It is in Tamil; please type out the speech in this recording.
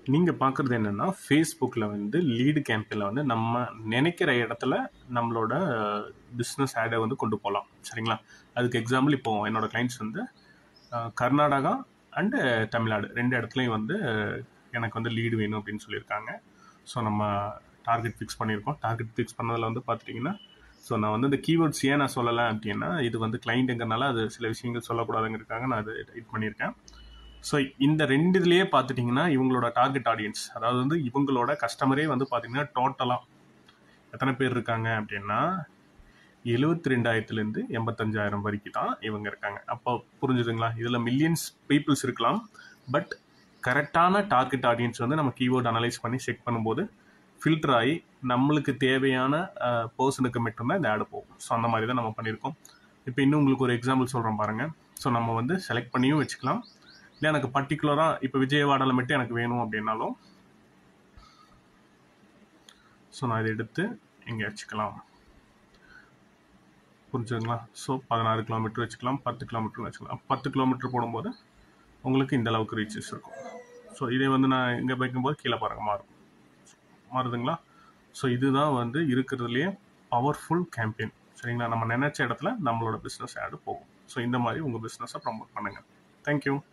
நீங்கள் பார்க்குறது என்னென்னா ஃபேஸ்புக்கில் வந்து லீடு கேம்பெயினில் வந்து நம்ம நினைக்கிற இடத்துல நம்மளோட பிஸ்னஸ் ஆடை வந்து கொண்டு போகலாம். சரிங்களா? அதுக்கு எக்ஸாம்பிள் இப்போது என்னோடய கிளைண்ட்ஸ் வந்து கர்நாடகா அண்டு தமிழ்நாடு 2 இடத்துலையும் வந்து எனக்கு வந்து லீடு வேணும் அப்படின்னு சொல்லியிருக்காங்க. ஸோ நம்ம டார்கெட் ஃபிக்ஸ் பண்ணியிருக்கோம். டார்கெட் ஃபிக்ஸ் பண்ணதில் வந்து பார்த்துட்டிங்கன்னா, ஸோ நான் வந்து இந்த கீவேர்ட்ஸ் ஏன் நான் சொல்லலை அப்படின்னா, இது வந்து கிளைண்ட்டுங்கிறனால அது சில விஷயங்கள் சொல்லக்கூடாதுங்கிறதுக்காக நான் அது இது பண்ணியிருக்கேன். ஸோ இந்த 2 இதுலேயே பார்த்துட்டிங்கன்னா இவங்களோட டார்கெட் ஆடியன்ஸ், அதாவது வந்து இவங்களோட கஸ்டமரே வந்து பார்த்திங்கன்னா டோட்டலாக எத்தனை பேர் இருக்காங்க அப்படின்னா 72,000 85,000 வரைக்கும் தான் இவங்க இருக்காங்க. அப்போ புரிஞ்சுதுங்களா? இதில் மில்லியன்ஸ் பீப்புள்ஸ் இருக்கலாம், பட் கரெக்டான டார்கெட் ஆடியன்ஸ் வந்து நம்ம கீவேர்ட் அனலைஸ் பண்ணி செக் பண்ணும்போது ஃபில்டர் ஆகி நம்மளுக்கு தேவையான பர்சனுக்கு மட்டும்தான் இந்த ஆடு போகும். ஸோ அந்த மாதிரி தான் நம்ம பண்ணியிருக்கோம். இப்போ இன்னும் உங்களுக்கு ஒரு எக்ஸாம்பிள் சொல்கிறோம் பாருங்கள். ஸோ நம்ம வந்து செலக்ட் பண்ணியும் வச்சுக்கலாம், இல்லை எனக்கு பர்டிகுலராக இப்போ விஜயவாடாவில் மட்டும் எனக்கு வேணும் அப்படின்னாலும் ஸோ நான் இதை எடுத்து இங்கே வச்சுக்கலாம். புரிஞ்சுங்களா? ஸோ 16 கிலோமீட்டர் வச்சுக்கலாம், 10 கிலோமீட்டர் வச்சுக்கலாம். 10 கிலோமீட்டர் போடும்போது உங்களுக்கு இந்த அளவுக்கு ரீச்சஸ் இருக்கும். ஸோ இதே வந்து நான் இங்கே வைக்கும்போது கீழே பாருங்கள் மாறுதுங்களா? ஸோ இதுதான் வந்து இருக்கிறதுலையே பவர்ஃபுல் கேம்பெயின். சரிங்களா? நம்ம நினைச்ச இடத்துல நம்மளோட பிஸ்னஸ் ஆடு போகும். ஸோ இந்த மாதிரி உங்கள் பிஸ்னஸை ப்ரமோட் பண்ணுங்கள். தேங்க்யூ.